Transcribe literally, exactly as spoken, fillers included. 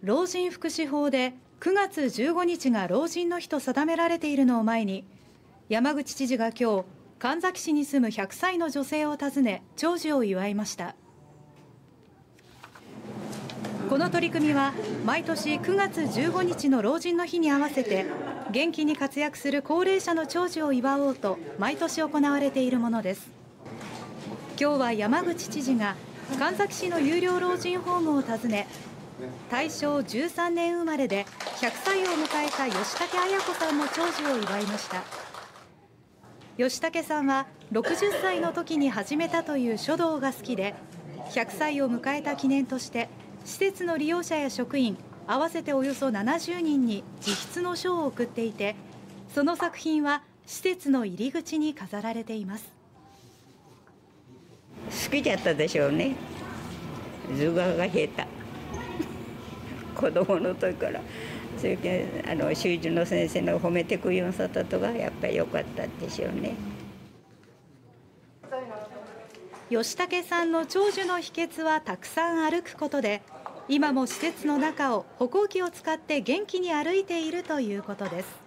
老人福祉法でくがつじゅうごにちが老人の日と定められているのを前に、山口知事が今日、神埼市に住むひゃくさいの女性を訪ね、長寿を祝いました。この取り組みは、毎年くがつじゅうごにちの老人の日に合わせて、元気に活躍する高齢者の長寿を祝おうと、毎年行われているものです。今日は山口知事が、神埼市の有料老人ホームを訪ね、大正じゅうさんねん生まれでひゃくさいを迎えた吉武綾子さんの長寿を祝いました。吉武さんはろくじゅっさいの時に始めたという書道が好きで、ひゃくさいを迎えた記念として施設の利用者や職員合わせておよそななじゅうにんに自筆の書を送っていて、その作品は施設の入り口に飾られています。 好きだったでしょうね。図画が下手子供の時から。それであの習字の先生の褒めてくるような里がやっぱり良かったでしょうね。 吉武さんの長寿の秘訣はたくさん歩くことで、今も施設の中を歩行器を使って元気に歩いているということです。